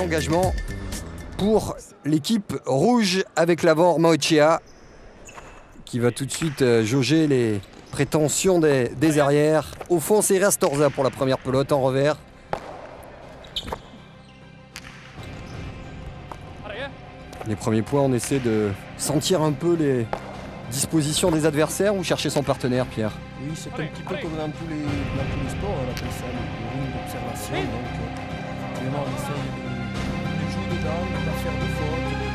l'engagement pour l'équipe rouge avec l'avant Maochia qui va tout de suite jauger les prétentions des arrières. Au fond, c'est Rastorza pour la première pelote en revers. Les premiers points, on essaie de sentir un peu les dispositions des adversaires ou chercher son partenaire, Pierre? Oui, c'est un petit peu comme dans tous les sports, on appelle ça le ring d'observation. Donc, vraiment, on essaie de jouer dedans, de ne pas faire de faute,